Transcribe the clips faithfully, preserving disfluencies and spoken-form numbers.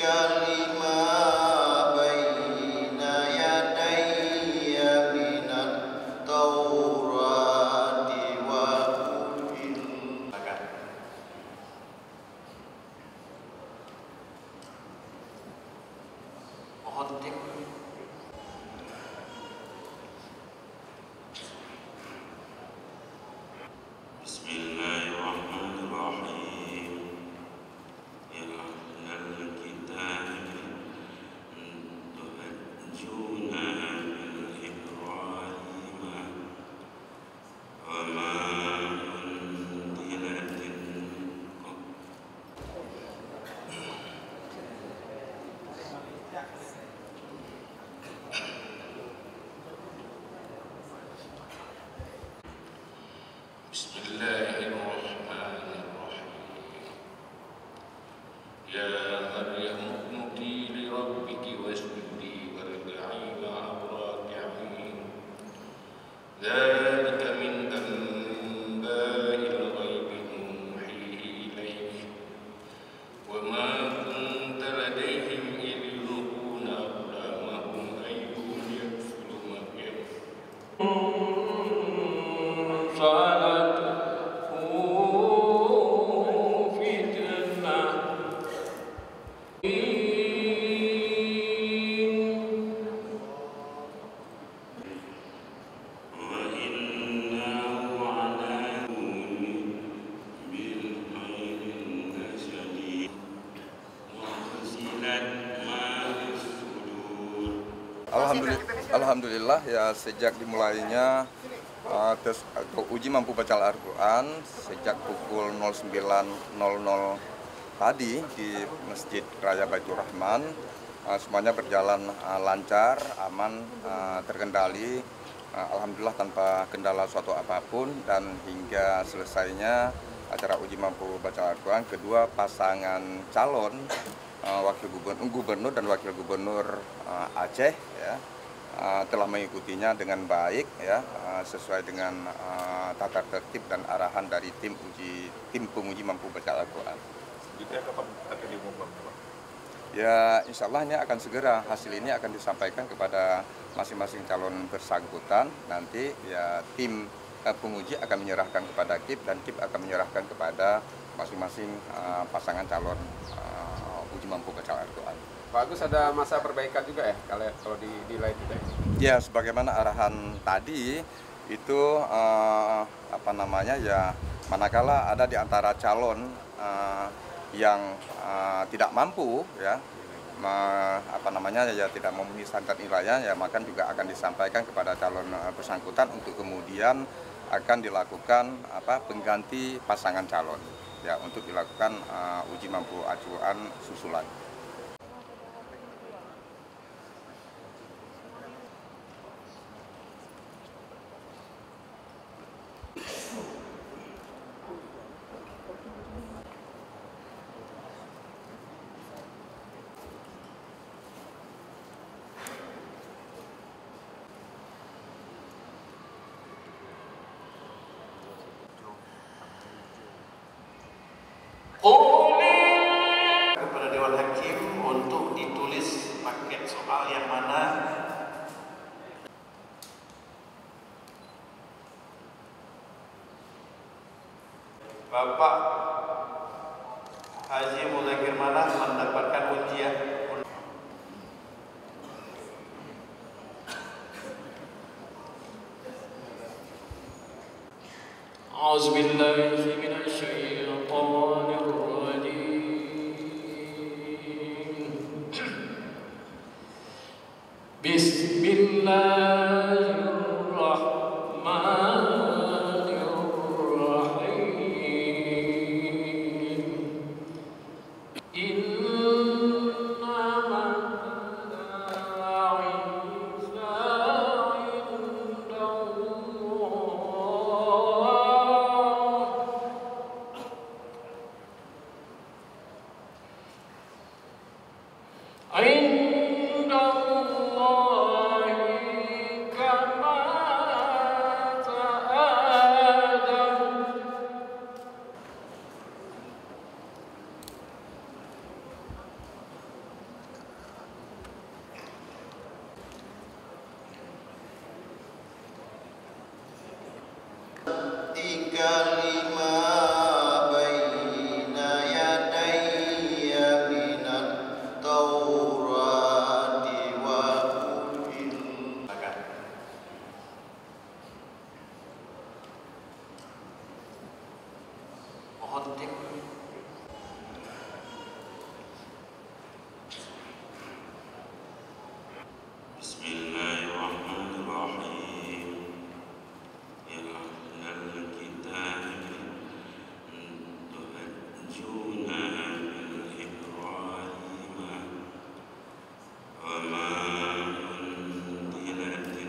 Alhamdulillah, Alhamdulillah ya sejak dimulainya uh, tes atau uji mampu baca Al-Quran sejak pukul nol sembilan nol nol tadi di Masjid Raya Baitur Rahman, uh, semuanya berjalan uh, lancar, aman, uh, terkendali, uh, Alhamdulillah tanpa kendala suatu apapun, dan hingga selesainya acara uji mampu baca Al-Quran kedua pasangan calon Uh, wakil gubernur, gubernur dan wakil gubernur uh, Aceh ya, uh, telah mengikutinya dengan baik ya, uh, sesuai dengan uh, tata tertib dan arahan dari tim uji tim penguji mampu baca Al-Quran. Selanjutnya kapan akan diumumkan, Pak? Ya, insya Allah ini akan segera, hasil ini akan disampaikan kepada masing-masing calon bersangkutan. Nanti ya tim uh, penguji akan menyerahkan kepada K I P dan K I P akan menyerahkan kepada masing-masing uh, pasangan calon uh, uji mampu baca Al-Quran. Pak Agus, ada masa perbaikan juga ya kalau kalau di di lain juga? Ya, sebagaimana arahan tadi itu uh, apa namanya ya, manakala ada di antara calon uh, yang uh, tidak mampu ya, ma, apa namanya ya tidak memenuhi standar nilainya ya, maka juga akan disampaikan kepada calon uh, bersangkutan untuk kemudian akan dilakukan apa pengganti pasangan calon ya, untuk dilakukan uh, uji mampu Al-Quran susulan. Kepada Dewan Hakim untuk ditulis paket soal yang mana Bapak Haji Muzakir Manaf mendapatkan ujian. A'udzubillahi minasyaitonir rajim. Bismillahirrahmanirrahim. Innama لما بين يدي من التوراة وأنزل. Mohon tik. Bismillahirrahmanirrahim. Ya ahlal kitab tuhajjuna bil Ibrahim wa ma unzilatin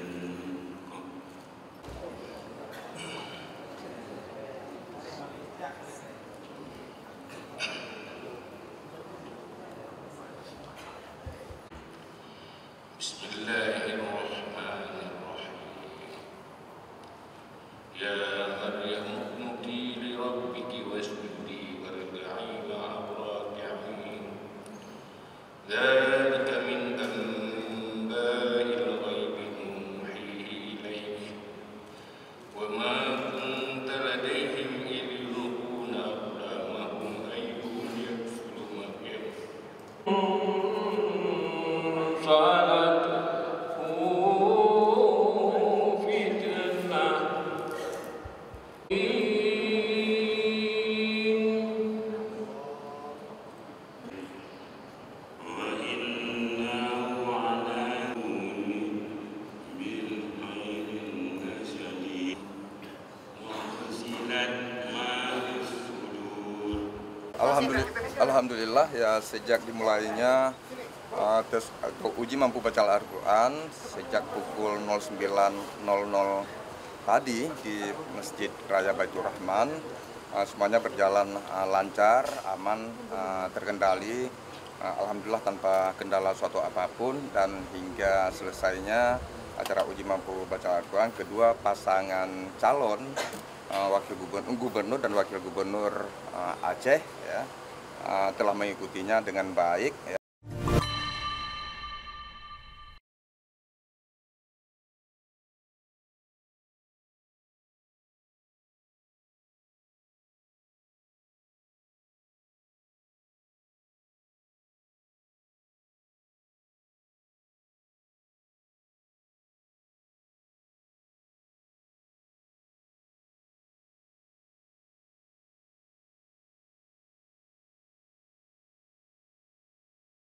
Bismillahirrahmanirrahim. Ya Maryam uqnuti li rabbiki wasjudi warka'i ma'ar raki'in. Dzalika min anba'il ghaibi nuhihi ilayk. Wa ma kunta ladayhim idh yulquna aqlamahum ayyuhum yakfulu Maryam. wa innahu ala bil khairin lasyadid wa fusilat ma fis sudur. Alhamdulillah, alhamdulillah ya sejak dimulainya uh, tes atau uji mampu baca Al-Quran sejak pukul nol sembilan nol nol tadi di Masjid Raya Baitur Rahman, uh, semuanya berjalan uh, lancar, aman, uh, terkendali, uh, alhamdulillah tanpa kendala suatu apapun, dan hingga selesainya acara uji mampu baca Al-Quran kedua pasangan calon uh, wakil gubernur, gubernur dan wakil gubernur uh, Aceh ya uh, telah mengikutinya dengan baik ya.